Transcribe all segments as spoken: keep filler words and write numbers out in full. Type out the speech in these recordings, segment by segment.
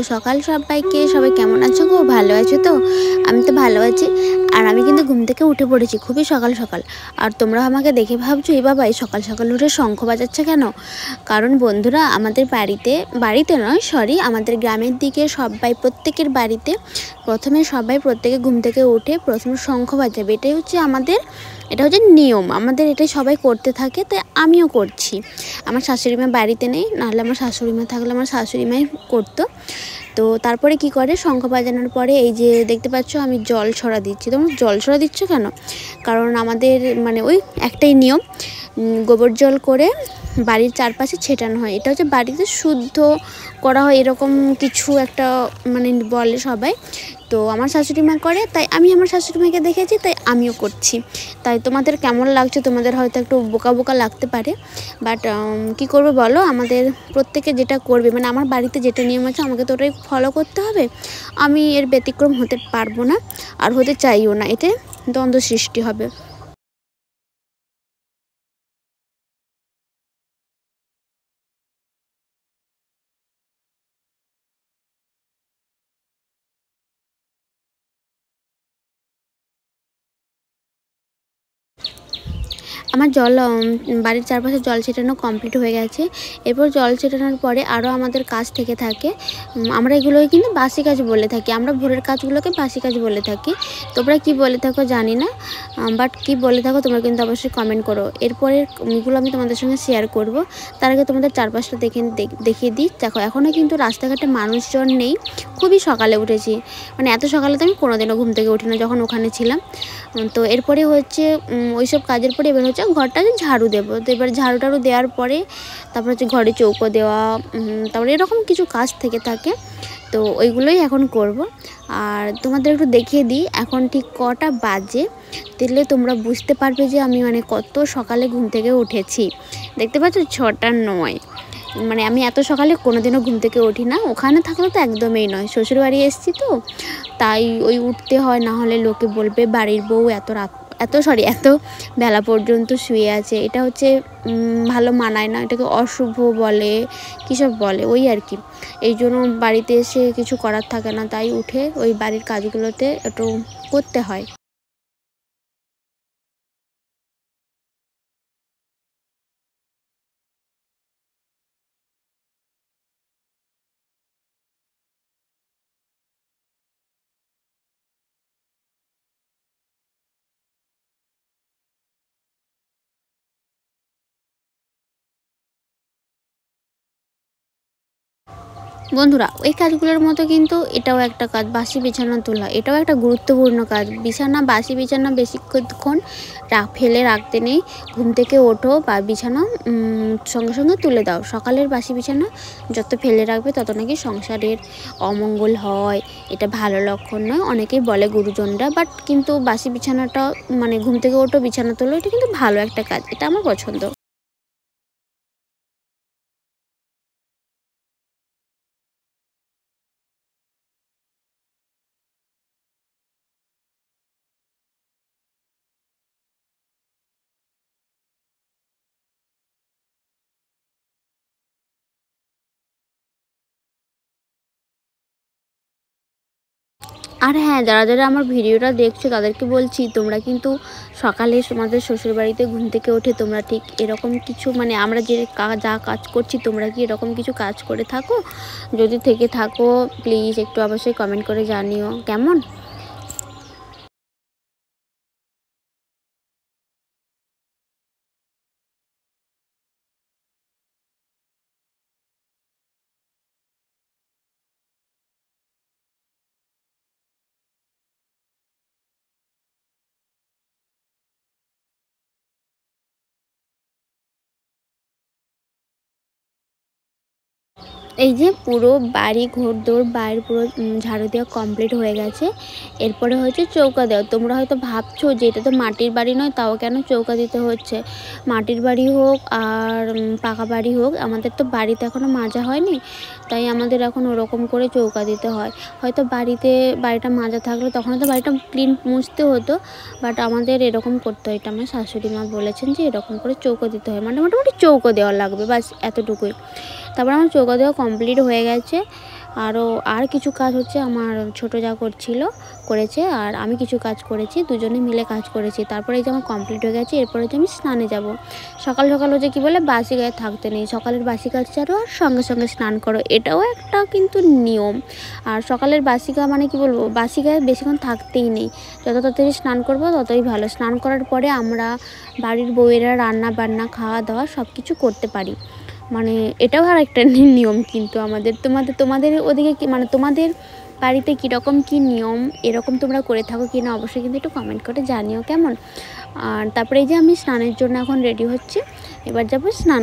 সকাল সবাইকে। সবাই কেমন আছো গো? ভালো আছো তো? আমি তো ভালো আছি। আর আমি কিন্তু ঘুম থেকে উঠে পড়েছি খুবই সকাল সকাল। আর তোমরা আমাকে দেখে ভাবছো এই বাবা এই সকাল সকাল উঠে শঙ্খ বাজাচ্ছে কেন? কারণ বন্ধুরা আমাদের বাড়িতে বাড়িতে নয় সরি আমাদের গ্রামের দিকে সবাই প্রত্যেকের বাড়িতে প্রথমে সবাই প্রত্যেকে ঘুম থেকে উঠে প্রথমে শঙ্খ বাজাবে। এটাই হচ্ছে আমাদের এটা হচ্ছে নিয়ম, আমাদের এটাই সবাই করতে থাকে, তাই আমিও করছি। আমার শাশুড়ি মা বাড়িতে নেই, নাহলে আমার শাশুড়ি মা থাকলে আমার শাশুড়ি মাই করতো। তো তারপরে কি করে শঙ্খ বাজানোর পরে এই যে দেখতে পাচ্ছ আমি জল ছড়া দিচ্ছি। তোমরা জল ছড়া দিচ্ছ কেন? কারণ আমাদের মানে ওই একটাই নিয়ম, গোবর জল করে বাড়ির চারপাশে ছেটানো হয়। এটা হচ্ছে বাড়িতে শুদ্ধ করা হয় এরকম কিছু একটা মানে বলে সবাই। তো আমার শাশুড়ি মা করে, তাই আমি আমার শাশুড়ি মাকে দেখেছি, তাই আমিও করছি। তাই তোমাদের কেমন লাগছে? তোমাদের হয়তো একটু বোকা বোকা লাগতে পারে, বাট কী করবে বলো, আমাদের প্রত্যেকে যেটা করবে মানে আমার বাড়িতে যেটা নিয়ম আছে আমাকে তো ওটাই ফলো করতে হবে। আমি এর ব্যতিক্রম হতে পারবো না আর হতে চাইও না, এতে দ্বন্দ্ব সৃষ্টি হবে। আমার জল বাড়ির চারপাশে জল ছেটানো কমপ্লিট হয়ে গেছে। এরপর জল ছেটানোর পরে আরও আমাদের কাজ থেকে থাকে, আমরা এগুলোকে কিন্তু বাসি কাজ বলে থাকি। আমরা ভোরের কাজগুলোকে বাসি কাজ বলে থাকি। তোমরা কি বলে থাকো জানি না, বাট কি বলে থাকো তোমরা কিন্তু অবশ্যই কমেন্ট করো। এরপরে এগুলো আমি তোমাদের সঙ্গে শেয়ার করব। তার আগে তোমাদের চারপাশটা দেখে দেখিয়ে দিই। দেখো এখনও কিন্তু রাস্তাঘাটে মানুষজন নেই, খুবই সকালে উঠেছি, মানে এত সকালে তো আমি কোনোদিনও ঘুম থেকে উঠি না যখন ওখানে ছিলাম। তো এরপরে হচ্ছে ওইসব কাজের পরে এবার হচ্ছে ঘরটাকে ঝাড়ু দেবো। তো এবার ঝাড়ু টাড়ু দেওয়ার পরে তারপর হচ্ছে ঘরে চৌকো দেওয়া, তারপরে এরকম কিছু কাজ থেকে থাকে, তো ওইগুলোই এখন করব। আর তোমাদের একটু দেখিয়ে দিই এখন ঠিক কটা বাজে, দিলে তোমরা বুঝতে পারবে যে আমি মানে কত সকালে ঘুম থেকে উঠেছি। দেখতে পাচ্ছ ছটা নয়, মানে আমি এত সকালে কোনোদিনও ঘুম থেকে উঠি না। ওখানে থাকলে তো একদমই নয়, শ্বশুরবাড়ি এসেছি তো তাই ওই উঠতে হয়, না হলে লোকে বলবে বাড়ির বউ এত রাত এত সরি এত বেলা পর্যন্ত শুয়ে আছে। এটা হচ্ছে ভালো মানায় না, এটাকে অশুভ বলে কী সব বলে ওই আর কি। এই জন্য বাড়িতে এসে কিছু করার থাকে না, তাই উঠে ওই বাড়ির কাজগুলোতে একটু করতে হয়। বন্ধুরা ওই কাজগুলোর মতো কিন্তু এটাও একটা কাজ, বাসি বিছানা তোলা, এটাও একটা গুরুত্বপূর্ণ কাজ। বিছানা বাসি বিছানা বেশিক্ষণ ফেলে রাখতে নেই। ঘুম থেকে ওঠো বা বিছানা সঙ্গে সঙ্গে তুলে দাও। সকালের বাসি বিছানা যত ফেলে রাখবে তত নাকি সংসারের অমঙ্গল হয়, এটা ভালো লক্ষণ নয়, অনেকেই বলে গুরুজনরা। বাট কিন্তু বাসি বিছানাটা মানে ঘুম থেকে ওঠো বিছানা তোলো, এটা কিন্তু ভালো একটা কাজ, এটা আমার পছন্দ। আর হ্যাঁ, যারা যারা আমার ভিডিওটা দেখছো তাদেরকে বলছি তোমরা কিন্তু সকালে তোমাদের শ্বশুরবাড়িতে ঘুম থেকে উঠে তোমরা ঠিক এরকম কিছু মানে আমরা যে যা কাজ করছি তোমরা কি এরকম কিছু কাজ করে থাকো? যদি থেকে থাকো প্লিজ একটু অবশ্যই কমেন্ট করে জানিও কেমন। এই যে পুরো বাড়ি ঘরদোর বাইরে পুরো ঝাড়ু দেওয়া কমপ্লিট হয়ে গেছে। এরপরে হচ্ছে চৌকা দেওয়া। তোমরা হয়তো ভাবছো যে এটা তো মাটির বাড়ি নয়, তাও কেন চৌকা দিতে হচ্ছে? মাটির বাড়ি হোক আর পাকা বাড়ি হোক, আমাদের তো বাড়িতে এখনও মাজা হয়নি, তাই আমাদের এখন ওরকম করে চৌকা দিতে হয়। হয়তো বাড়িতে বাড়িটা মাজা থাকলে তখন তো বাড়িটা ক্লিন মুছতে হতো, বাট আমাদের এরকম করতে হয়। এটা আমার শাশুড়ি মা বলেছেন যে এরকম করে চৌকা দিতে হয়, মানে মোটামুটি চৌকো দেওয়া লাগবে, বাস এতটুকুই। তারপর আমার চৌকা দেওয়া কমপ্লিট হয়ে গেছে। আরও আর কিছু কাজ হচ্ছে আমার ছোটো যা করছিল করেছে, আর আমি কিছু কাজ করেছি, দুজনে মিলে কাজ করেছি। তারপরে এই যে আমার কমপ্লিট হয়ে গেছে, এরপরে যে আমি স্নানে যাব। সকাল সকাল হচ্ছে কী বলে বাসি গায়ে থাকতে নেই, সকালের বাসি কাজ ছাড়ো আর সঙ্গে সঙ্গে স্নান করো, এটাও একটা কিন্তু নিয়ম। আর সকালের বাসি গা মানে কি বলবো, বাসি গায়ে বেশিক্ষণ থাকতেই নেই, যত তাড়াতাড়ি স্নান করবো ততই ভালো। স্নান করার পরে আমরা বাড়ির বউয়েরা রান্না বান্না খাওয়া দাওয়া সব কিছু করতে পারি, মানে এটাও আর একটা নিয়ম কিন্তু আমাদের। তোমাদের তোমাদের ওদিকে কি মানে তোমাদের বাড়িতে কীরকম কী নিয়ম, এরকম তোমরা করে থাকো কি না অবশ্যই কিন্তু একটু কমেন্ট করে জানিও কেমন। আর তারপরে এই যে আমি স্নানের জন্য এখন রেডি হচ্ছি, এবার যাবো স্নান।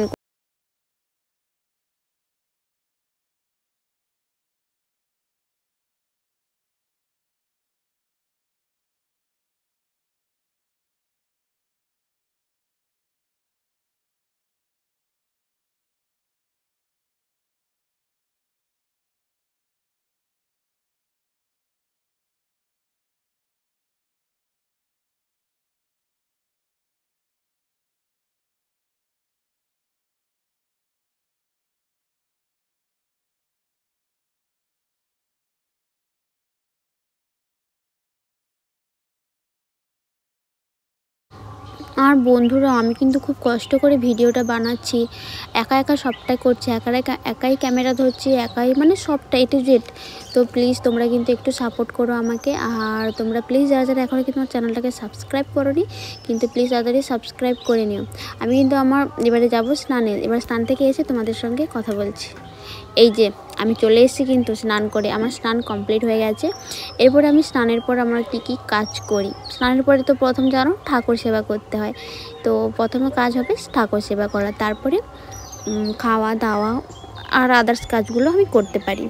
আর বন্ধুরা, আমি কিন্তু খুব কষ্ট করে ভিডিওটা বানাচ্ছি, একা একা সবটাই করছি, একা একা একাই ক্যামেরা ধরছি, একাই মানে সবটা এ টু জেড। তো প্লিজ তোমরা কিন্তু একটু সাপোর্ট করো আমাকে। আর তোমরা প্লিজ যারা যারা এখনও কিন্তু আমার চ্যানেলটাকে সাবস্ক্রাইব করোনি, কিন্তু প্লিজ তাড়াতাড়ি সাবস্ক্রাইব করে নিও। আমি কিন্তু আমার এবারে যাব স্নানে, এবার স্নান থেকে এসে তোমাদের সঙ্গে কথা বলছি। এই যে আমি চলে এসেছি কিন্তু স্নান করে, আমার স্নান কমপ্লিট হয়ে গেছে। এরপরে আমি স্নানের পর আমরা কী কী কাজ করি, স্নানের পরে তো প্রথম জানো ঠাকুর সেবা করতে হয়, তো প্রথমে কাজ হবে ঠাকুর সেবা করা, তারপরে খাওয়া দাওয়া আর আদার্স কাজগুলো আমি করতে পারি।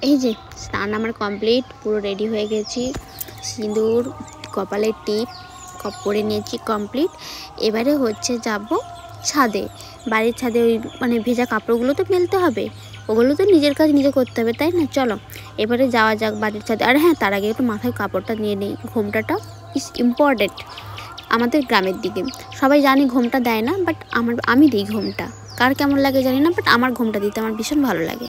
এই যে স্নান আমার কমপ্লিট, পুরো রেডি হয়ে গেছি, সিঁদুর কপালের টিপ কপ পরে নিয়েছি কমপ্লিট। এবারে হচ্ছে যাব ছাদে, বাড়ির ছাদে ওই মানে ভেজা কাপড়গুলো তো মেলতে হবে, ওগুলো তো নিজের কাজ নিজে করতে হবে, তাই না? চলো এবারে যাওয়া যাক বাড়ির ছাদে। আর হ্যাঁ, তার আগে একটু মাথায় কাপড়টা নিয়ে নিই, ঘোমটাটা ইজ ইম্পর্টেন্ট। আমাদের গ্রামের দিকে সবাই জানি ঘোমটা দেয় না, বাট আমার আমি দিই ঘোমটা। কার কেমন লাগে জানি না, বাট আমার ঘোমটা দিতে আমার ভীষণ ভালো লাগে।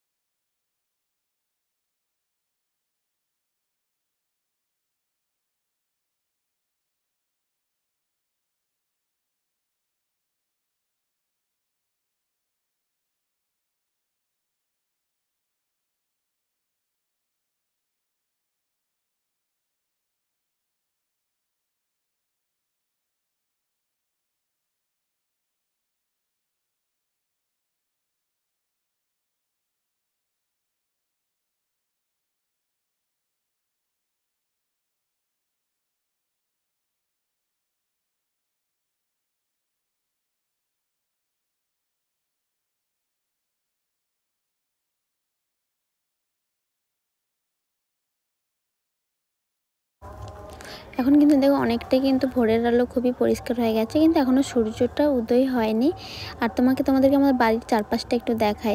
এখন কিন্তু দেখো অনেকটাই কিন্তু ভোরের আলো খুবই পরিষ্কার হয়ে গেছে, কিন্তু এখনও সূর্যটা উদয় হয়নি। আর তোমাকে তোমাদেরকে আমাদের বাড়ির চারপাশটা একটু দেখাই।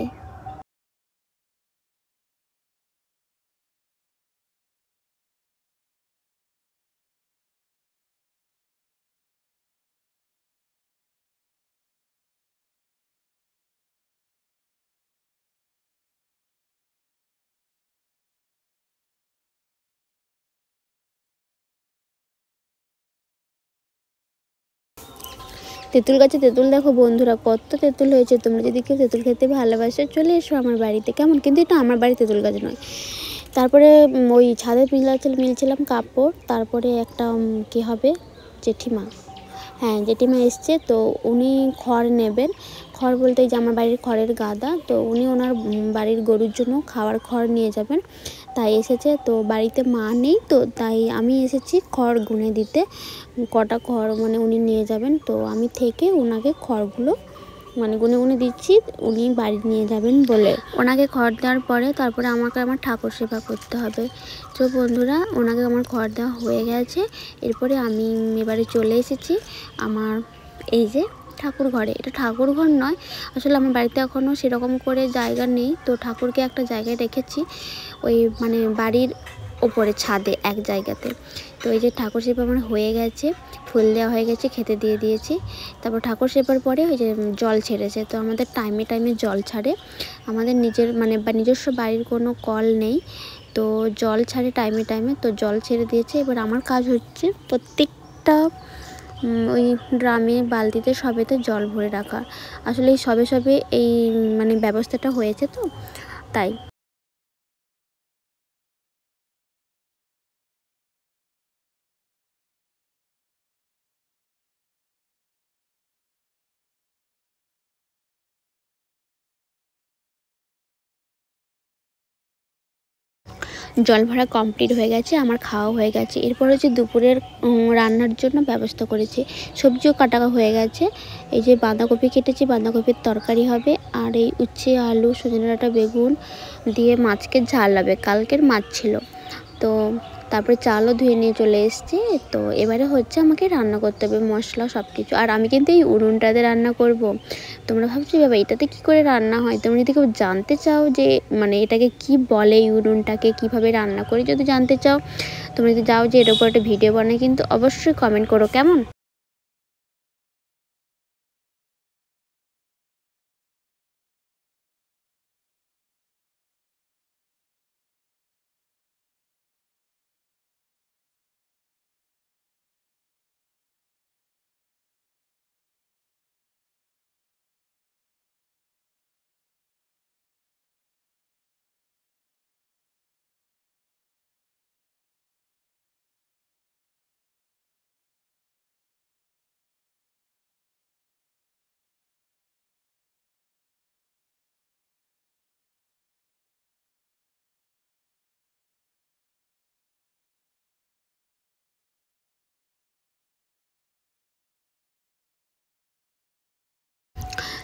তেঁতুল গাছে তেঁতুল দেখো বন্ধুরা, কত তেঁতুল হয়েছে। তোমরা যদি কেউ তেঁতুল খেতে ভালোবাসো চলে এসো আমার বাড়িতে, কেমন? কিন্তু এটা আমার বাড়ি তেঁতুল গাছ নয়। তারপরে ওই ছাদে মিলাচ্ছিল মিলছিলাম কাপড়, তারপরে একটা কী হবে জেঠিমা, হ্যাঁ জেঠিমা এসছে, তো উনি খড় নেবেন। খড় বলতে যে আমার বাড়ির খড়ের গাদা, তো উনি ওনার বাড়ির গরুর জন্য খাওয়ার খড় নিয়ে যাবেন, তাই এসেছে। তো বাড়িতে মা নেই, তো তাই আমি এসেছি খড় গুনে দিতে, কটা খড় মানে উনি নিয়ে যাবেন। তো আমি থেকে ওনাকে খড়গুলো মানে গুনে গুনে দিচ্ছি, উনি বাড়ি নিয়ে যাবেন বলে। ওনাকে খড় দেওয়ার পরে তারপরে আমাকে আমার ঠাকুর সেবা করতে হবে। তো বন্ধুরা, ওনাকে আমার খড় দেওয়া হয়ে গেছে। এরপরে আমি এবারে চলে এসেছি আমার এই যে ঠাকুর ঘরে। এটা ঠাকুর ঘর নয়, আসলে আমার বাড়িতে এখনও সেরকম করে জায়গা নেই, তো ঠাকুরকে একটা জায়গায় রেখেছি, ওই মানে বাড়ির ওপরে ছাদে এক জায়গাতে। তো এই যে ঠাকুর সেবা আমার হয়ে গেছে, ফুল দেওয়া হয়ে গেছে, খেতে দিয়ে দিয়েছি। তারপর ঠাকুর সেবার পরে ওই যে জল ছেড়েছে, তো আমাদের টাইমে টাইমে জল ছাড়ে। আমাদের নিজের মানে বা নিজস্ব বাড়ির কোনো কল নেই, তো জল ছাড়ে টাইমে টাইমে, তো জল ছেড়ে দিয়েছে। এবার আমার কাজ হচ্ছে প্রত্যেকটা ওই ড্রামে বালতিতে সবেতে জল ভরে রাখা। আসলে এই সবে সবে এই মানে ব্যবস্থাটা হয়েছে, তো তাই। জল ভরা কমপ্লিট হয়ে গেছে, আমার খাওয়া হয়ে গেছে। এরপর হচ্ছে দুপুরের রান্নার জন্য ব্যবস্থা করেছি, সবজিও কাটা হয়ে গেছে। এই যে বাঁধাকপি কেটেছি, বাঁধাকপির তরকারি হবে, আর এই উচ্ছে আলু সজনে ডাঁটা বেগুন দিয়ে মাছকে ঝাল হবে, কালকের মাছ ছিল। তো তারপরে চালও ধুয়ে নিয়ে চলে এসেছি। তো এবারে হচ্ছে আমাকে রান্না করতে হবে মশলা সব কিছু, আর আমি কিন্তু এই উনুনটাতে রান্না করব। তোমরা ভাবছো বাবা এটাতে কি করে রান্না হয়, তোমরা যদি কেউ জানতে চাও যে মানে এটাকে কি বলে, এই উনুনটাকে কীভাবে রান্না করি যদি জানতে চাও, তোমরা যদি যাও যে এর উপর একটা ভিডিও বানাই, কিন্তু অবশ্যই কমেন্ট করো, কেমন?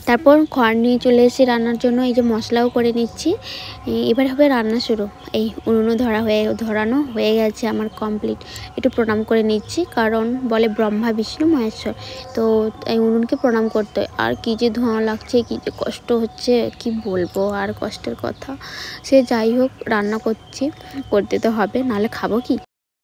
তারপর খড় নিয়ে চলে এসেছি রান্নার জন্য। এই যে মশলাও করে নিচ্ছি, এবার হবে রান্না শুরু। এই উনুনও ধরা হয়ে ধরানো হয়ে গেছে আমার কমপ্লিট। একটু প্রণাম করে নিচ্ছি, কারণ বলে ব্রহ্মা বিষ্ণু মহেশ্বর, তো এই উনুনকে প্রণাম করতে হয়। আর কী যে ধোঁয়া লাগছে, কী যে কষ্ট হচ্ছে, কি বলবো আর কষ্টের কথা। সে যাই হোক, রান্না করছি, করতে তো হবে, নাহলে খাবো কি।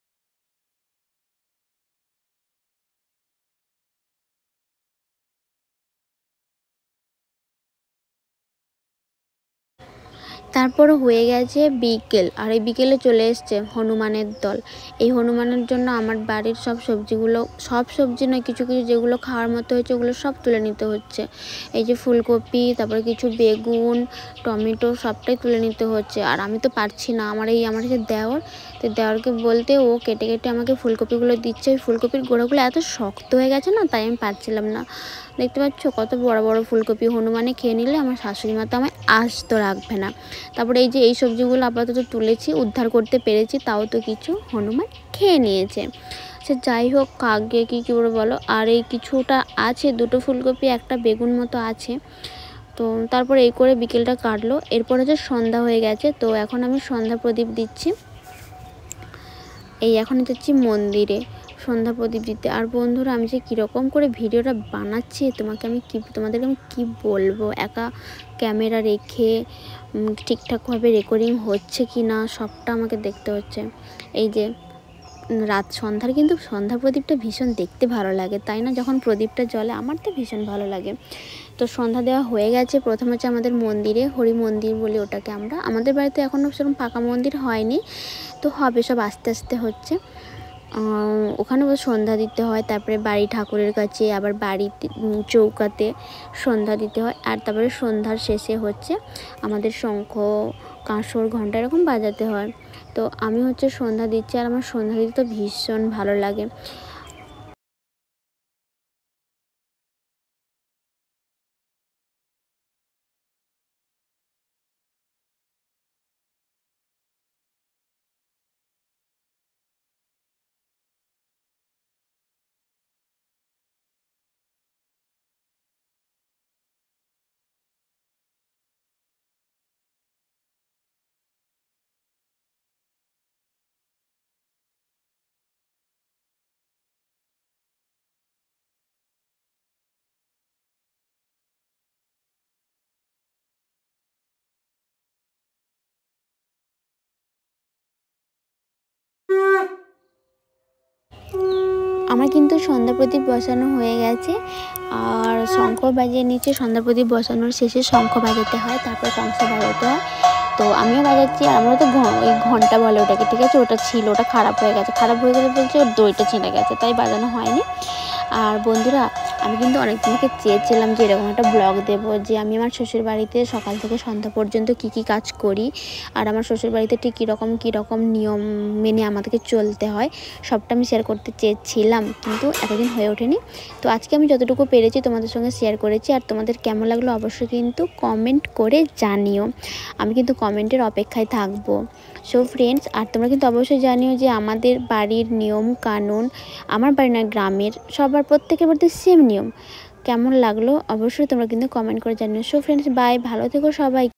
তারপর হয়ে গেছে বিকেল, আর এই বিকেলে চলে এসছে হনুমানের দল। এই হনুমানের জন্য আমার বাড়ির সব সবজিগুলো, সব সবজি নয়, কিছু কিছু যেগুলো খাওয়ার মতো হয়েছে ওগুলো সব তুলে নিতে হচ্ছে। এই যে ফুলকপি, তারপরে কিছু বেগুন, টমেটো, সবটাই তুলে নিতে হচ্ছে। আর আমি তো পারছি না, আমার এই আমার যে দেওর, তো দেওরকে বলতে ও কেটে কেটে আমাকে ফুলকপিগুলো দিচ্ছে। ওই ফুলকপির গোড়াগুলো এত শক্ত হয়ে গেছে না, তাই আমি পারছিলাম না। দেখতে পাচ্ছ কত বড় বড় ফুলকপি, হনুমানে খেয়ে নিলে আমার শাশুড়ি মা তো আমায় আস্ত রাখবে না। তারপরে এই যে এই সবজিগুলো আপাতত তুলেছি, উদ্ধার করতে পেরেছি, তাও তো কিছু হনুমান খেয়ে নিয়েছে। সে যাই হোক, কাকে কী কী করে বলো। আর এই কিছুটা আছে, দুটো ফুলকপি একটা বেগুন মতো আছে। তো তারপর এই করে বিকেলটা কাটলো। এরপর হচ্ছে সন্ধ্যা হয়ে গেছে, তো এখন আমি সন্ধ্যা প্রদীপ দিচ্ছি। এই এখন যাচ্ছি মন্দিরে সন্ধ্যা প্রদীপ দিতে। আর বন্ধুরা, আমি যে কীরকম করে ভিডিওটা বানাচ্ছি, তোমাকে আমি কী তোমাদেরকে আমি কী বলবো, একা ক্যামেরা রেখে ঠিকঠাকভাবে রেকর্ডিং হচ্ছে কি না সবটা আমাকে দেখতে হচ্ছে। এই যে রাত সন্ধ্যার, কিন্তু সন্ধ্যা প্রদীপটা ভীষণ দেখতে ভালো লাগে, তাই না? যখন প্রদীপটা জ্বলে আমার তো ভীষণ ভালো লাগে। তো সন্ধ্যা দেওয়া হয়ে গেছে। প্রথম হচ্ছে আমাদের মন্দিরে, হরি মন্দির বলি ওটাকে আমরা। আমাদের বাড়িতে এখনও সেরকম পাকা মন্দির হয়নি, তো হবে, সব আস্তে আস্তে হচ্ছে। ওখানে সন্ধ্যা দিতে হয়, তারপরে বাড়ি ঠাকুরের কাছে, আবার বাড়িতে চৌকাতে সন্ধ্যা দিতে হয়। আর তারপরে সন্ধ্যার শেষে হচ্ছে আমাদের শঙ্খ, কাঁসর, ঘণ্টা এরকম বাজাতে হয়। তো আমি হচ্ছে সন্ধ্যা দিচ্ছি, আর আমার সন্ধ্যা দিতে তো ভীষণ ভালো লাগে। আমার কিন্তু সন্ধ্যা প্রদীপ বসানো হয়ে গেছে, আর শঙ্খ বাজিয়ে নিচে। সন্ধ্যা প্রদীপ বসানোর শেষে শঙ্খ বাজাতে হয়, তারপর কংসা বাজাতে হয়। তো আমিও বাজাচ্ছি। আর আমরা তো ওই ঘন্টা বলে ওটাকে, ঠিক আছে, ওটা ছিল, ওটা খারাপ হয়ে গেছে। খারাপ হয়ে গেলে বলছে ওর দইটা ছিঁড়ে গেছে, তাই বাজানো হয়নি। আর বন্ধুরা, আমি কিন্তু অনেক দিনকে চেয়েছিলাম যে এরকম একটা ব্লগ দেবো, যে আমি আমার শ্বশুর বাড়িতে সকাল থেকে সন্ধ্যা পর্যন্ত কি কি কাজ করি, আর আমার শ্বশুর বাড়িতে ঠিক কীরকম কীরকম নিয়ম মেনে আমাদেরকে চলতে হয়, সবটা আমি শেয়ার করতে চেয়েছিলাম, কিন্তু এতদিন হয়ে ওঠেনি। তো আজকে আমি যতটুকু পেরেছি তোমাদের সঙ্গে শেয়ার করেছি। আর তোমাদের কেমন লাগলো অবশ্যই কিন্তু কমেন্ট করে জানিও, আমি কিন্তু কমেন্টের অপেক্ষায় থাকবো। সো ফ্রেন্ডস, আর তোমরা কিন্তু অবশ্যই জানিও যে আমাদের বাড়ির নিয়ম কানুন, আমার বাড়ি না গ্রামের, সবার প্রত্যেকের বাড়িতে সেম নিয়ম। কেমন লাগলো অবশ্যই তোমরা কিন্তু কমেন্ট করে জানিও। সো ফ্রেন্ডস, বাই, ভালো থেকো সবাই।